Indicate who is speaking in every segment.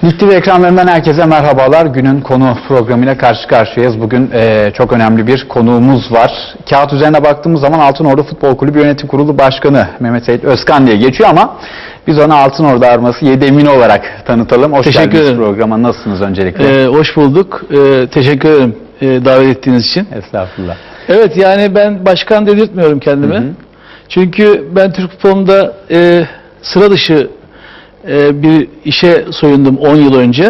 Speaker 1: Lig TV ekranlarından herkese merhabalar. Günün konu programıyla karşı karşıyayız. Bugün çok önemli bir konuğumuz var. Kağıt üzerine baktığımız zaman Altınordu Futbol Kulübü Yönetim Kurulu Başkanı Mehmet Sait Özkan diye geçiyor ama biz ona Altınordu Arması Yedemini olarak tanıtalım. Hoş geldiniz programa. Nasılsınız öncelikle?
Speaker 2: Hoş bulduk. Teşekkür ederim davet ettiğiniz için.
Speaker 1: Estağfurullah.
Speaker 2: Evet, yani ben başkan dedirtmiyorum kendime. Çünkü ben Türk futbolunda sıra dışı bir işe soyundum 10 yıl önce.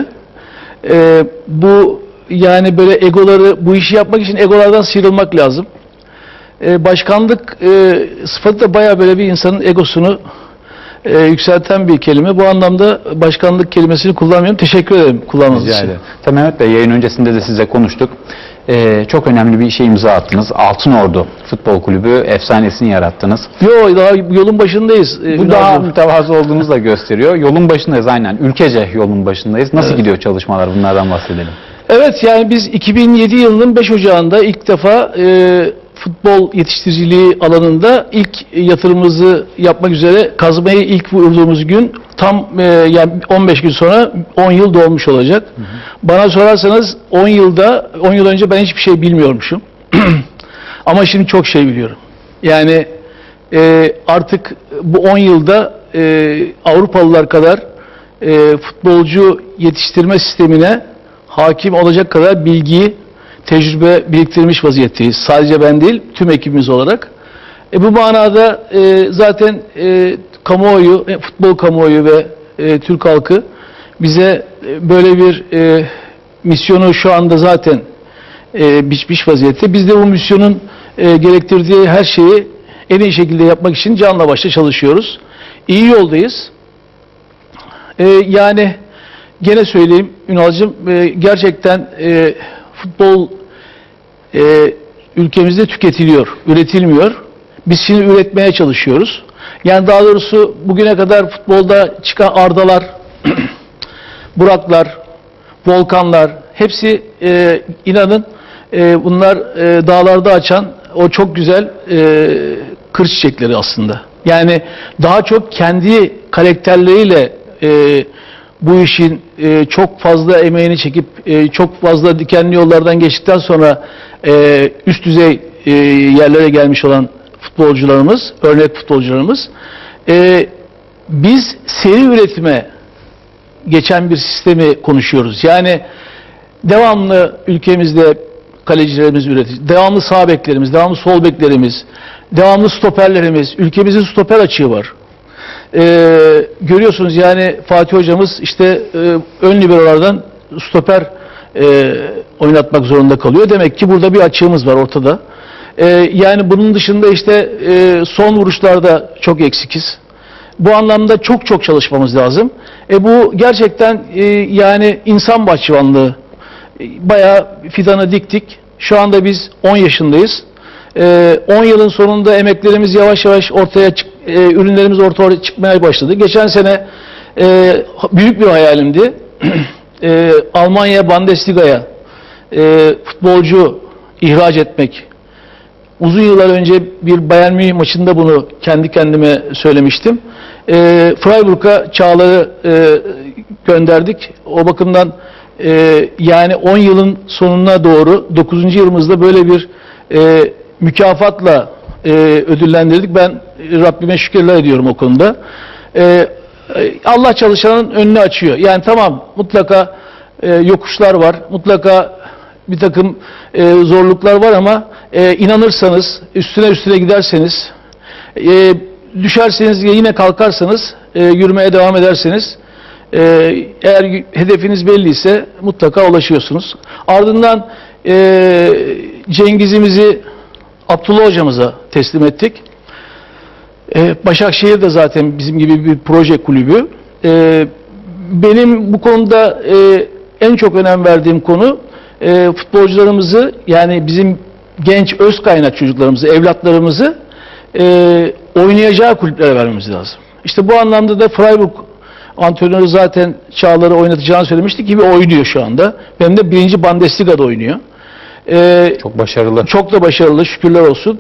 Speaker 2: Bu yani böyle egoları, bu işi yapmak için egolardan sıyrılmak lazım. Başkanlık sıfatı da bayağı böyle bir insanın egosunu yükselten bir kelime. Bu anlamda başkanlık kelimesini kullanmıyorum. Teşekkür ederim kullanmanız için.
Speaker 1: Tabii Mehmet Bey, yayın öncesinde de size konuştuk. Çok önemli bir işe imza attınız. Altınordu Futbol Kulübü efsanesini yarattınız.
Speaker 2: Daha yolun başındayız.
Speaker 1: Bu daha mütevazı olduğunuzu da gösteriyor. Yolun başındayız aynen. Ülkece yolun başındayız. Nasıl gidiyor çalışmalar? Bunlardan bahsedelim.
Speaker 2: Evet, yani biz 2007 yılının 5 Ocağı'nda ilk defa futbol yetiştiriciliği alanında ilk yatırımımızı yapmak üzere kazmayı ilk vurduğumuz gün tam yani 15 gün sonra 10 yıl dolmuş olacak. Bana sorarsanız 10 yıl önce ben hiçbir şey bilmiyormuşum. Ama şimdi çok şey biliyorum. Yani artık bu 10 yılda Avrupalılar kadar futbolcu yetiştirme sistemine hakim olacak kadar bilgiyi, tecrübe biriktirmiş vaziyetteyiz. Sadece ben değil, tüm ekibimiz olarak. Bu manada zaten kamuoyu, futbol kamuoyu ve Türk halkı bize böyle bir misyonu şu anda zaten biçmiş vaziyette. Biz de bu misyonun gerektirdiği her şeyi en iyi şekilde yapmak için canla başla çalışıyoruz. İyi yoldayız. Yani gene söyleyeyim Ünal'cığım, gerçekten futbol ülkemizde tüketiliyor, üretilmiyor. Biz şimdi üretmeye çalışıyoruz. Yani daha doğrusu bugüne kadar futbolda çıkan Ardalar, Buraklar, Volkanlar hepsi inanın bunlar dağlarda açan o çok güzel kır çiçekleri aslında. Yani daha çok kendi karakterleriyle bu işin çok fazla emeğini çekip çok fazla dikenli yollardan geçtikten sonra üst düzey yerlere gelmiş olan futbolcularımız, örnek futbolcularımız. Biz seri üretime geçen bir sistemi konuşuyoruz. Yani devamlı ülkemizde kalecilerimiz üretiyor, devamlı sağ beklerimiz, devamlı sol beklerimiz, devamlı stoperlerimiz, ülkemizin stoper açığı var. Görüyorsunuz yani Fatih hocamız işte ön liberolardan stoper oynatmak zorunda kalıyor. Demek ki burada bir açığımız var ortada. Yani bunun dışında işte son vuruşlarda çok eksikiz. Bu anlamda çok çalışmamız lazım. Bu gerçekten yani insan bahçıvanlığı. Bayağı fidanı diktik. Şu anda biz 10 yaşındayız. 10 yılın sonunda emeklerimiz yavaş yavaş ürünlerimiz ortaya çıkmaya başladı. Geçen sene büyük bir hayalimdi. Almanya Bundesliga'ya futbolcu ihraç etmek. Uzun yıllar önce bir Bayern Münih maçında bunu kendi kendime söylemiştim. Freiburg'a Çağlar'ı gönderdik. O bakımdan yani 10 yılın sonuna doğru 9. yılımızda böyle bir mükafatla ödüllendirdik. Ben Rabbime şükürler ediyorum o konuda. Allah çalışanın önünü açıyor. Yani tamam, mutlaka yokuşlar var, mutlaka bir takım zorluklar var ama inanırsanız, üstüne giderseniz, düşerseniz yine kalkarsanız, yürümeye devam ederseniz, eğer hedefiniz belliyse mutlaka ulaşıyorsunuz. Ardından Cengiz'imizi Abdullah hocamıza teslim ettik. Başakşehir de zaten bizim gibi bir proje kulübü. Benim bu konuda en çok önem verdiğim konu futbolcularımızı, yani bizim genç öz kaynak çocuklarımızı, evlatlarımızı oynayacağı kulüplere vermemiz lazım. İşte bu anlamda da Freiburg antrenörü zaten Çağlar'ı oynatacağını söylemişti ki oynuyor şu anda. Benim de 1. Bundesliga'da oynuyor.
Speaker 1: Çok başarılı.
Speaker 2: Çok da başarılı, şükürler olsun.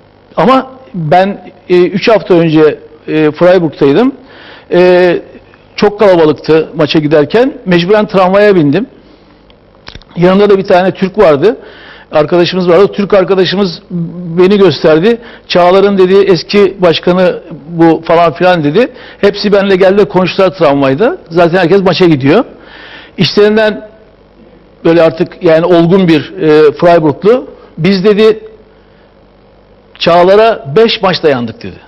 Speaker 2: Ama ben 3 hafta önce Freiburg'taydım. çok kalabalıktı maça giderken. Mecburen tramvaya bindim. Yanında da bir tane Türk vardı. Arkadaşımız vardı. Türk arkadaşımız beni gösterdi. Çağlar'ın dedi eski başkanı bu falan filan dedi. Hepsi benimle geldi, konuştular tramvayda. Zaten herkes maça gidiyor. İşlerinden böyle artık yani olgun bir Freiburglu. Biz dedi Çağlar'a 5 maç dayandık dedi.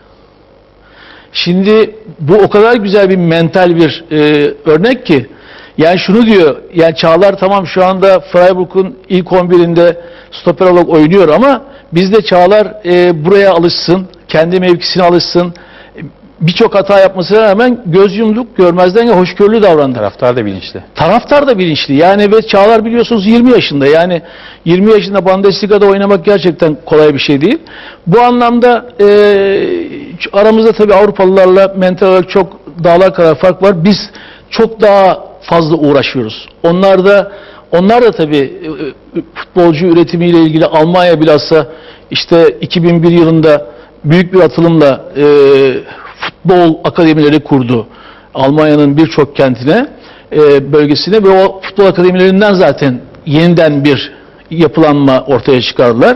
Speaker 2: Şimdi bu o kadar güzel bir mental bir örnek ki, yani şunu diyor, yani Çağlar tamam şu anda Freiburg'un ilk 11'inde stoper olarak oynuyor ama bizde Çağlar buraya alışsın, kendi mevkisine alışsın. Birçok hata yapmasına rağmen göz yumduk, görmezden ya hoşgörülü davrandı.
Speaker 1: Taraftar da bilinçli.
Speaker 2: Taraftar da bilinçli. Yani ve Çağlar biliyorsunuz 20 yaşında. Yani 20 yaşında Bundesliga'da oynamak gerçekten kolay bir şey değil. Bu anlamda aramızda tabii Avrupalılarla mental olarak çok dağlar kadar fark var. Biz çok daha fazla uğraşıyoruz. Onlar da tabii futbolcu üretimiyle ilgili Almanya bilhassa işte 2001 yılında büyük bir atılımla futbol akademileri kurdu. Almanya'nın birçok kentine, bölgesine ve o futbol akademilerinden zaten yeniden bir yapılanma ortaya çıkardılar.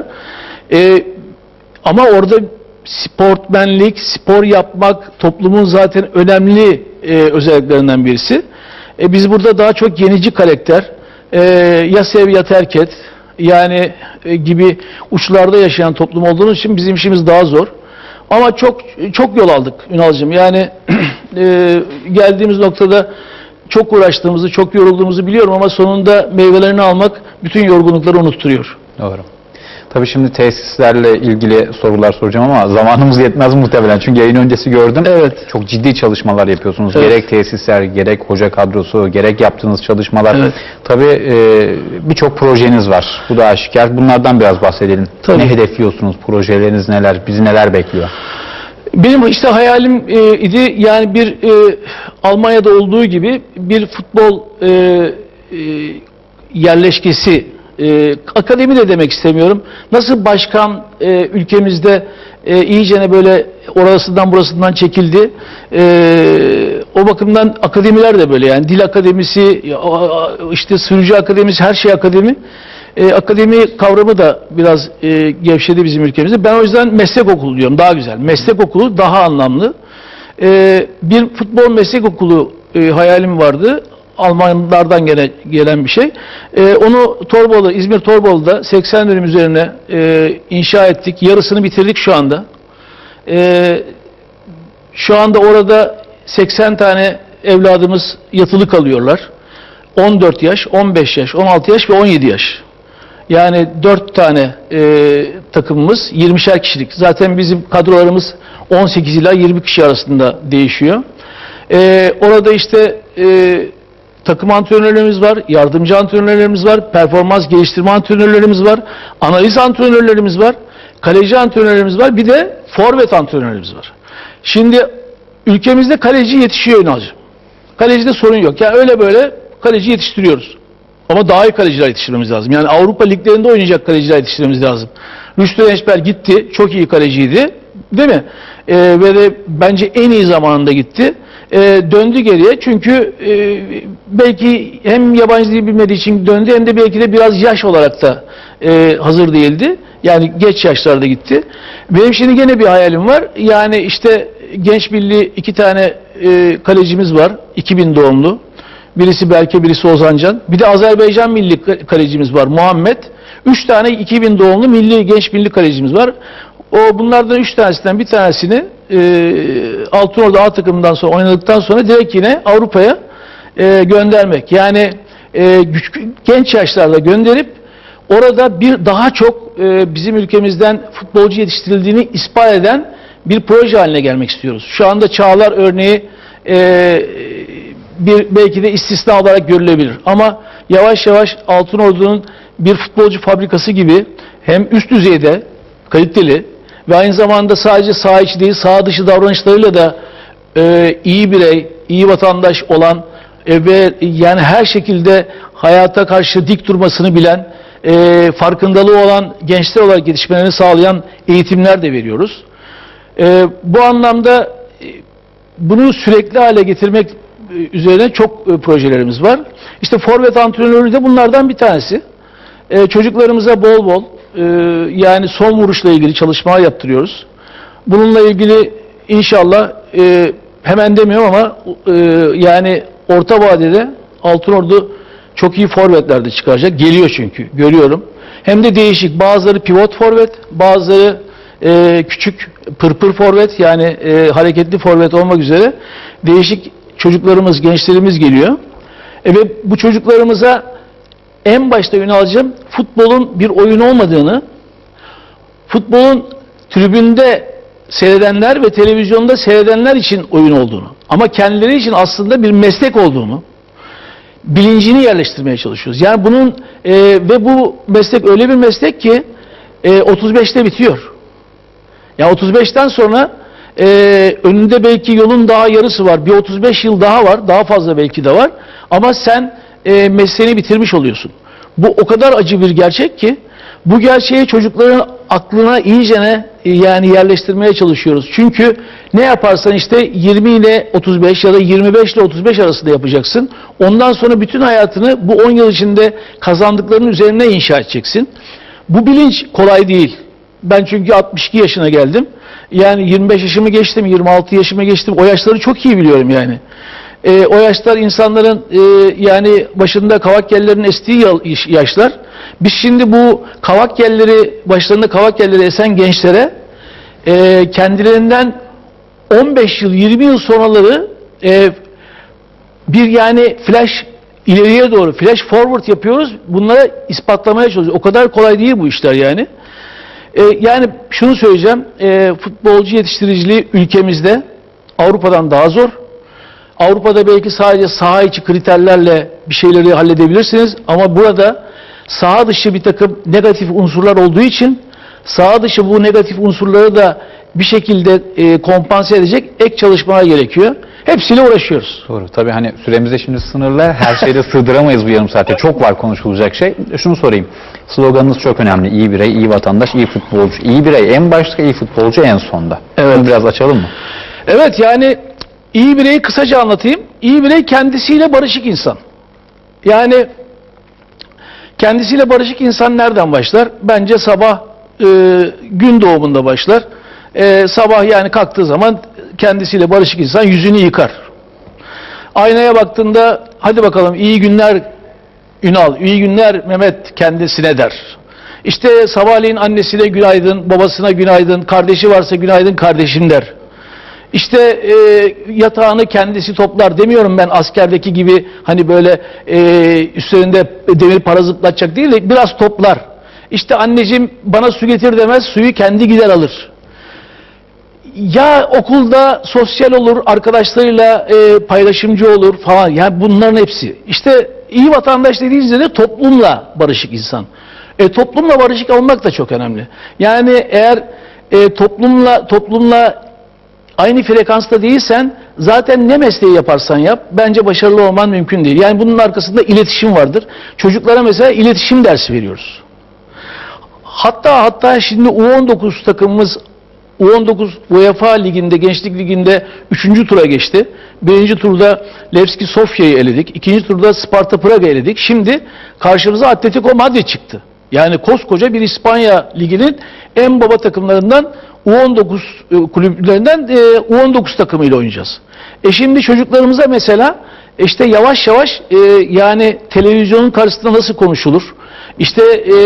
Speaker 2: Ama orada sportmenlik, spor yapmak toplumun zaten önemli özelliklerinden birisi. Biz burada daha çok yenici karakter, ya sev ya terk et yani gibi uçlarda yaşayan toplum olduğumuz için bizim işimiz daha zor. Ama çok yol aldık Ünal'cığım. Yani geldiğimiz noktada çok uğraştığımızı, çok yorulduğumuzu biliyorum ama sonunda meyvelerini almak bütün yorgunlukları unutturuyor.
Speaker 1: Doğru. Tabii şimdi tesislerle ilgili sorular soracağım ama zamanımız yetmez muhtemelen. Çünkü yayın öncesi gördüm.
Speaker 2: Evet.
Speaker 1: Çok ciddi çalışmalar yapıyorsunuz.
Speaker 2: Evet.
Speaker 1: Gerek tesisler, gerek hoca kadrosu, gerek yaptığınız çalışmalar.
Speaker 2: Evet.
Speaker 1: Tabii birçok projeniz var. Bu da aşikar. Bunlardan biraz bahsedelim.
Speaker 2: Tabii.
Speaker 1: Ne hedefliyorsunuz? Projeleriniz neler? Bizi neler bekliyor?
Speaker 2: Benim işte hayalim idi yani bir Almanya'da olduğu gibi bir futbol yerleşkesi, akademi de demek istemiyorum. Nasıl başkan ülkemizde iyicene böyle orasından burasından çekildi. O bakımdan akademiler de böyle yani dil akademisi, işte sürücü akademisi, her şey akademi. Akademi kavramı da biraz gevşedi bizim ülkemizde. Ben o yüzden meslek okulu diyorum. Daha güzel. Meslek okulu daha anlamlı. Bir futbol meslek okulu hayalim vardı. Almanlardan gelen bir şey. Onu Torbalı, İzmir Torbalı'da 80 dönüm üzerine inşa ettik. Yarısını bitirdik şu anda. Şu anda orada 80 tane evladımız yatılı kalıyorlar. 14 yaş, 15 yaş, 16 yaş ve 17 yaş. Yani 4 tane takımımız, 20'şer kişilik. Zaten bizim kadrolarımız 18 ila 20 kişi arasında değişiyor. Orada işte takım antrenörlerimiz var, yardımcı antrenörlerimiz var, performans geliştirme antrenörlerimiz var, analiz antrenörlerimiz var, kaleci antrenörlerimiz var, bir de forvet antrenörlerimiz var. Şimdi ülkemizde kaleci yetişiyor Ünal'cığım. Kalecide sorun yok. Yani öyle böyle kaleci yetiştiriyoruz. Ama daha iyi kaleciler yetiştirmemiz lazım. Yani Avrupa liglerinde oynayacak kaleciler yetiştirmemiz lazım. Rüştü Eşber gitti, çok iyi kaleciydi, değil mi? Ve de bence en iyi zamanında gitti. Döndü geriye çünkü belki hem yabancı dil bilmediği için döndü hem de belki de biraz yaş olarak da hazır değildi. Yani geç yaşlarda gitti. Benim şimdi gene bir hayalim var. Yani işte genç milli 2 tane kalecimiz var. 2000 doğumlu. Birisi Berke, birisi Ozancan. Bir de Azerbaycan milli kalecimiz var Muhammed. 3 tane 2000 doğumlu genç milli kalecimiz var. Bunlardan 3 tanesinden bir tanesini Altınordu A takımından sonra oynadıktan sonra direkt yine Avrupa'ya göndermek. Yani genç yaşlarda gönderip orada bir daha çok bizim ülkemizden futbolcu yetiştirildiğini ispat eden bir proje haline gelmek istiyoruz. Şu anda Çağlar örneği belki de istisna olarak görülebilir. Ama yavaş yavaş Altınordu'nun bir futbolcu fabrikası gibi hem üst düzeyde kaliteli ve aynı zamanda sadece saha içi değil saha dışı davranışlarıyla da iyi birey, iyi vatandaş olan ve yani her şekilde hayata karşı dik durmasını bilen, farkındalığı olan gençler olarak yetişmelerini sağlayan eğitimler de veriyoruz. Bu anlamda bunu sürekli hale getirmek üzerine çok projelerimiz var. İşte forvet antrenörü de bunlardan bir tanesi. Çocuklarımıza bol bol yani son vuruşla ilgili çalışmalar yaptırıyoruz. Bununla ilgili inşallah hemen demiyorum ama yani orta vadede Altınordu çok iyi forvetler de çıkaracak. Geliyor çünkü. Görüyorum. Hem de değişik. Bazıları pivot forvet, bazıları küçük pırpır forvet yani hareketli forvet olmak üzere değişik çocuklarımız, gençlerimiz geliyor. Ve bu çocuklarımıza en başta yön alacağım futbolun bir oyun olmadığını, futbolun tribünde seyredenler ve televizyonda seyredenler için oyun olduğunu ama kendileri için aslında bir meslek olduğunu bilincini yerleştirmeye çalışıyoruz. Yani bunun ve bu meslek öyle bir meslek ki 35'te bitiyor. Yani 35'ten sonra önünde belki yolun daha yarısı var. Bir 35 yıl daha var. Daha fazla belki de var. Ama sen mesleğini bitirmiş oluyorsun. Bu o kadar acı bir gerçek ki bu gerçeği çocukların aklına iyicene yani yerleştirmeye çalışıyoruz. Çünkü ne yaparsan işte 20 ile 35 ya da 25 ile 35 arasında yapacaksın. Ondan sonra bütün hayatını bu 10 yıl içinde kazandıklarının üzerine inşa edeceksin. Bu bilinç kolay değil. Ben çünkü 62 yaşına geldim. Yani 25 yaşımı geçtim, 26 yaşımı geçtim. O yaşları çok iyi biliyorum yani. O yaşlar insanların yani başında kavak yellerinin estiği yaşlar. Biz şimdi bu kavak yelleri, başlarında kavak yelleri esen gençlere kendilerinden 15 yıl, 20 yıl sonraları bir yani flash ileriye doğru, flash forward yapıyoruz. Bunlara ispatlamaya çalışıyoruz. O kadar kolay değil bu işler yani. Yani şunu söyleyeceğim, futbolcu yetiştiriciliği ülkemizde Avrupa'dan daha zor. Avrupa'da belki sadece saha içi kriterlerle bir şeyleri halledebilirsiniz ama burada saha dışı bir takım negatif unsurlar olduğu için saha dışı bu negatif unsurları da bir şekilde kompanse edecek ek çalışmalar gerekiyor. Hepsiyle uğraşıyoruz.
Speaker 1: Doğru. Tabii hani süremiz de şimdi sınırlı. Her şeyde sığdıramayız bu yarım saatte. Çok var konuşulacak şey. Şunu sorayım. Sloganınız çok önemli. İyi birey, iyi vatandaş, iyi futbolcu. İyi birey en başta, iyi futbolcu en sonda.
Speaker 2: Evet.
Speaker 1: Bunu biraz açalım mı?
Speaker 2: Evet yani iyi bireyi kısaca anlatayım. İyi birey kendisiyle barışık insan. Yani kendisiyle barışık insan nereden başlar? Bence sabah gün doğumunda başlar. Sabah yani kalktığı zaman kendisiyle barışık insan yüzünü yıkar. Aynaya baktığında hadi bakalım iyi günler Ünal, iyi günler Mehmet kendisine der. İşte sabahleyin annesine günaydın, babasına günaydın, kardeşi varsa günaydın kardeşim der. İşte yatağını kendisi toplar. Demiyorum ben askerdeki gibi hani böyle üstlerinde demir para zıplatacak değil de biraz toplar. İşte anneciğim bana su getir demez, suyu kendi gider alır. Ya okulda sosyal olur, arkadaşlarıyla paylaşımcı olur falan. Yani bunların hepsi. İşte iyi vatandaş dediğinizde de toplumla barışık insan. Toplumla barışık olmak da çok önemli. Yani eğer toplumla aynı frekansta değilsen zaten ne mesleği yaparsan yap bence başarılı olman mümkün değil. Yani bunun arkasında iletişim vardır. Çocuklara mesela iletişim dersi veriyoruz. Hatta şimdi U19 takımımız U19 UEFA Ligi'nde, Gençlik Ligi'nde 3. tura geçti. 1. turda Levski Sofya'yı eledik. 2. turda Sparta Prag'ı eledik. Şimdi karşımıza Atletico Madrid çıktı. Yani koskoca bir İspanya Ligi'nin en baba takımlarından U19 kulüplerinden U19 takımıyla oynayacağız. Şimdi çocuklarımıza mesela işte yavaş yavaş yani televizyonun karşısında nasıl konuşulur? İşte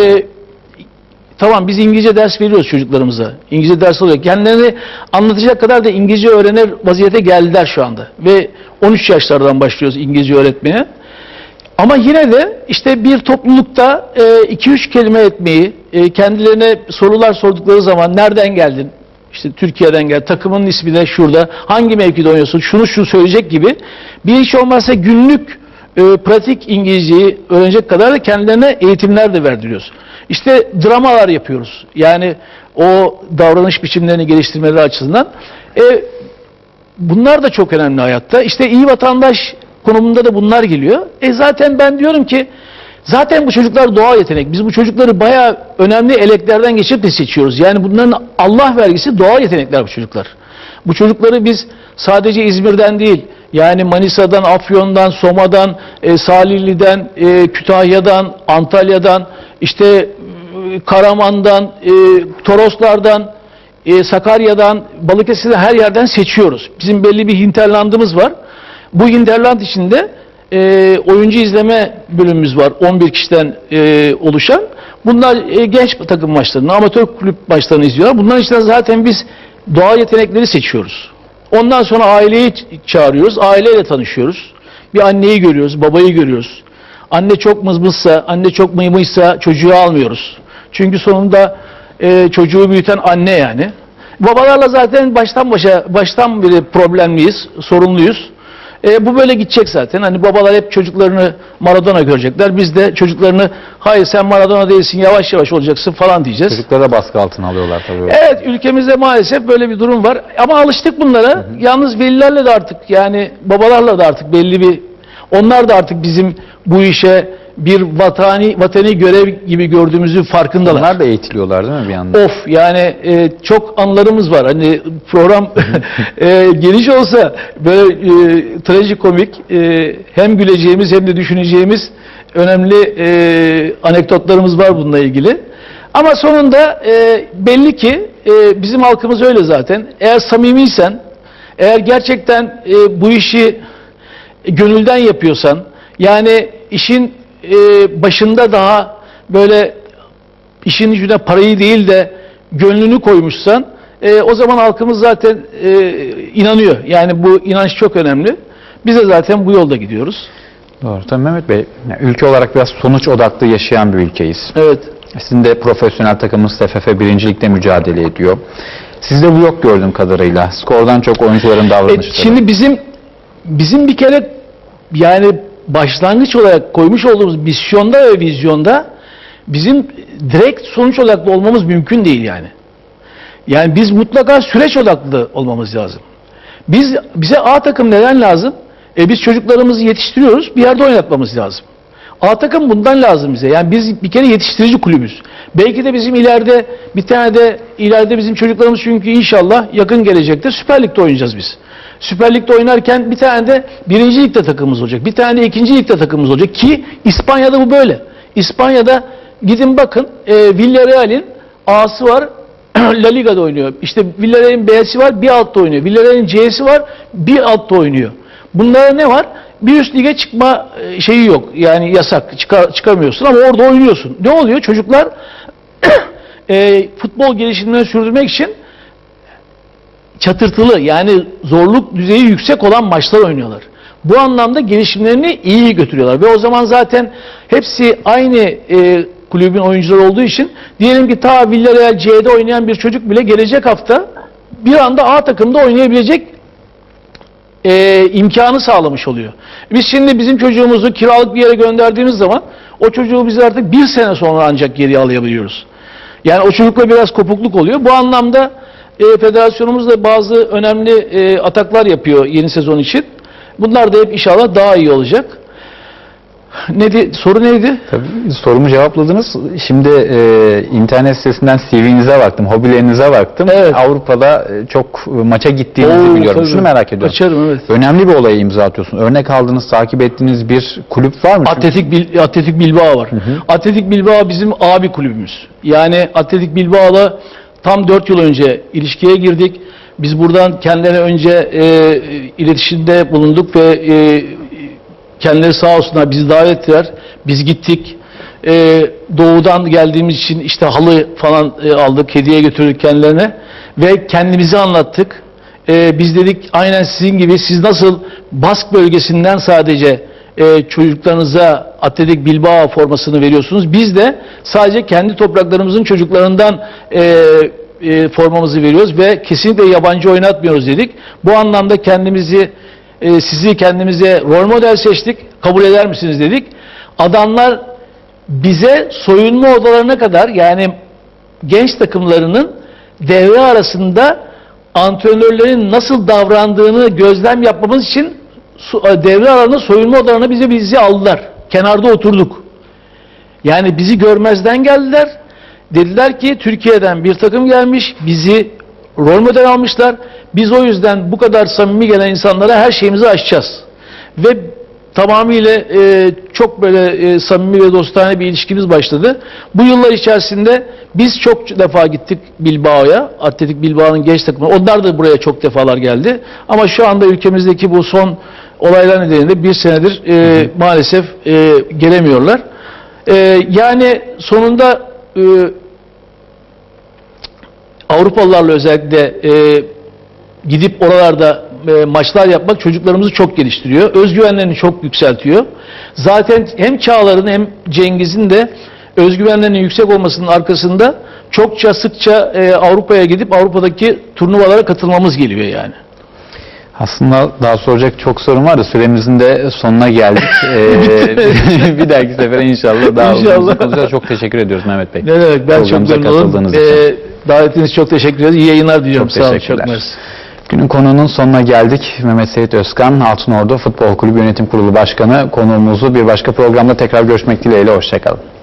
Speaker 2: tamam biz İngilizce ders veriyoruz çocuklarımıza. İngilizce ders alıyor. Kendilerini anlatacak kadar da İngilizce öğrenir vaziyete geldiler şu anda. Ve 13 yaşlardan başlıyoruz İngilizce öğretmeye. Ama yine de işte bir toplulukta 2-3 kelime etmeyi, kendilerine sorular sordukları zaman nereden geldin? İşte Türkiye'den gel, takımın ismi de şurada, hangi mevkide oynuyorsun, şunu söyleyecek gibi bir hiç olmazsa günlük pratik İngilizceyi öğrenecek kadar da kendilerine eğitimler de verdiriyoruz. İşte dramalar yapıyoruz. Yani o davranış biçimlerini geliştirmeleri açısından. Bunlar da çok önemli hayatta. İşte iyi vatandaş konumunda da bunlar geliyor. Zaten ben diyorum ki zaten bu çocuklar doğal yetenek. Biz bu çocukları bayağı önemli eleklerden geçirip de seçiyoruz. Yani bunların Allah vergisi doğal yetenekler bu çocuklar. Bu çocukları biz sadece İzmir'den değil, Yani Manisa'dan, Afyon'dan, Soma'dan, Salihli'den, Kütahya'dan, Antalya'dan, işte Karaman'dan, Toroslar'dan, Sakarya'dan, Balıkesir'den her yerden seçiyoruz. Bizim belli bir hinterlandımız var. Bu hinterland içinde oyuncu izleme bölümümüz var. 11 kişiden oluşan. Bunlar genç takım maçlarını, amatör kulüp maçlarını izliyorlar. Bunların içinde zaten biz doğal yetenekleri seçiyoruz. Ondan sonra aileyi çağırıyoruz. Aileyle tanışıyoruz. Bir anneyi görüyoruz, babayı görüyoruz. Anne çok mızmızsa, anne çok mıymıysa çocuğu almıyoruz. Çünkü sonunda çocuğu büyüten anne yani. Babalarla zaten baştan beri problemliyiz, sorunluyuz. Bu böyle gidecek zaten. Hani babalar hep çocuklarını Maradona görecekler. Biz de çocuklarını hayır sen Maradona değilsin, yavaş yavaş olacaksın falan diyeceğiz.
Speaker 1: Çocukları da baskı altına alıyorlar tabii.
Speaker 2: Evet, ülkemizde maalesef böyle bir durum var. Ama alıştık bunlara. Yalnız velilerle de artık, yani babalarla da artık belli bir, onlar da artık bizim bu işe bir vatani görev gibi gördüğümzün farkındalar.
Speaker 1: Onlar da eğitiliyorlar değil mi bir yandan?
Speaker 2: Of yani çok anılarımız var. Hani program geniş olsa böyle trajikomik, hem güleceğimiz hem de düşüneceğimiz önemli anekdotlarımız var bununla ilgili. Ama sonunda belli ki bizim halkımız öyle zaten. Eğer samimiysen, eğer gerçekten bu işi gönülden yapıyorsan, yani işin başında daha böyle işin içine parayı değil de gönlünü koymuşsan o zaman halkımız zaten inanıyor. Yani bu inanç çok önemli. Biz de zaten bu yolda gidiyoruz.
Speaker 1: Doğru. Tabii Mehmet Bey, yani ülke olarak biraz sonuç odaklı yaşayan bir ülkeyiz.
Speaker 2: Evet.
Speaker 1: Sizin de profesyonel takımınız TFF 1. Lig'de mücadele ediyor. Sizde bu yok gördüğüm kadarıyla. Skordan çok oyuncuların davranışları.
Speaker 2: Şimdi bizim bir kere yani başlangıç olarak koymuş olduğumuz misyonda ve vizyonda bizim direkt sonuç odaklı olmamız mümkün değil yani. Yani biz mutlaka süreç odaklı olmamız lazım. Bize A takım neden lazım? Biz çocuklarımızı yetiştiriyoruz, bir yerde oynatmamız lazım. A takım bundan lazım bize. Yani biz bir kere yetiştirici kulübüz. Belki de bizim ileride bizim çocuklarımız, çünkü inşallah yakın gelecekte Süper Lig'de oynayacağız biz. Süper Lig'de oynarken bir tane de 1. Lig'de takımımız olacak. Bir tane de 2. Lig'de takımımız olacak ki İspanya'da bu böyle. İspanya'da gidin bakın, Villarreal'in A'sı var, La Liga'da oynuyor. İşte Villarreal'in B'si var, bir altta oynuyor. Villarreal'in C'si var, bir altta oynuyor. Bunlara ne var? Bir üst lige çıkma şeyi yok. Yani yasak. Çıkamıyorsun ama orada oynuyorsun. Ne oluyor? Çocuklar futbol gelişimlerini sürdürmek için çatırtılı, yani zorluk düzeyi yüksek olan maçlar oynuyorlar. Bu anlamda gelişimlerini iyi götürüyorlar. Ve o zaman zaten hepsi aynı kulübün oyuncuları olduğu için, diyelim ki ta Villarreal C'de oynayan bir çocuk bile gelecek hafta bir anda A takımda oynayabilecek imkanı sağlamış oluyor. Biz şimdi bizim çocuğumuzu kiralık bir yere gönderdiğimiz zaman o çocuğu biz artık bir sene sonra ancak geriye alabiliyoruz. Yani o çocukla biraz kopukluk oluyor. Bu anlamda federasyonumuz da bazı önemli ataklar yapıyor yeni sezon için. Bunlar da hep inşallah daha iyi olacak. Soru neydi?
Speaker 1: Tabii sorumu cevapladınız. Şimdi internet sitesinden CV'nize baktım, hobilerinize baktım. Evet. Avrupa'da çok maça gittiğinizi biliyorum.
Speaker 2: Tabii.
Speaker 1: Şunu merak ediyorum.
Speaker 2: Kaçarım, evet.
Speaker 1: Önemli bir olaya imza atıyorsun. Örnek aldığınız, takip ettiğiniz bir kulüp var mı?
Speaker 2: Atletik Bilbao var. Hı hı. Atletik Bilbao bizim abi kulübümüz. Yani Atletik Bilbao'la tam 4 yıl önce ilişkiye girdik. Biz buradan kendilerine önce iletişimde bulunduk ve kendileri sağ olsunlar bizi davet ettiler. Biz gittik. Doğudan geldiğimiz için işte halı falan aldık, hediye götürdük kendilerine ve kendimizi anlattık. Biz dedik aynen sizin gibi, siz nasıl Bask bölgesinden sadece çocuklarınıza Atletik Bilbao formasını veriyorsunuz, biz de sadece kendi topraklarımızın çocuklarından formamızı veriyoruz ve kesinlikle yabancı oynatmıyoruz dedik. Bu anlamda sizi kendimize rol model seçtik, kabul eder misiniz dedik. Adamlar bize soyunma odalarına kadar, yani genç takımlarının devre arasında antrenörlerin nasıl davrandığını gözlem yapmamız için devre aralarında soyunma odalarına bizi aldılar. Kenarda oturduk. Yani bizi görmezden geldiler. Dediler ki Türkiye'den bir takım gelmiş, bizi rol model almışlar. Biz o yüzden bu kadar samimi gelen insanlara her şeyimizi açacağız. Ve tamamıyla çok böyle samimi ve dostane bir ilişkimiz başladı. Bu yıllar içerisinde biz çok defa gittik Bilbao'ya, Atletik Bilbao'nun genç takımı. Onlar da buraya çok defalar geldi. Ama şu anda ülkemizdeki bu son olaylar nedeniyle bir senedir maalesef gelemiyorlar. Yani sonunda Avrupalılarla özellikle gidip oralarda maçlar yapmak çocuklarımızı çok geliştiriyor. Özgüvenlerini çok yükseltiyor. Zaten hem Çağlar'ın hem Cengiz'in de özgüvenlerinin yüksek olmasının arkasında çokça sıkça Avrupa'ya gidip Avrupa'daki turnuvalara katılmamız geliyor yani.
Speaker 1: Aslında daha soracak çok sorun var da süremizin de sonuna geldik. Bir dahaki sefere inşallah daha uzun konuşacağız. Çok teşekkür ediyoruz Mehmet Bey.
Speaker 2: Ne demek, ben çok memnunum. Davetiniz çok teşekkür ederiz. İyi yayınlar diliyorum.
Speaker 1: Çok teşekkürler.
Speaker 2: Sağ olun, çok mersi.
Speaker 1: Günün konuğunun sonuna geldik. Mehmet Sait Özkan, Altınordu Futbol Kulübü Yönetim Kurulu Başkanı konuğumuzu bir başka programda tekrar görüşmek dileğiyle. Hoşçakalın.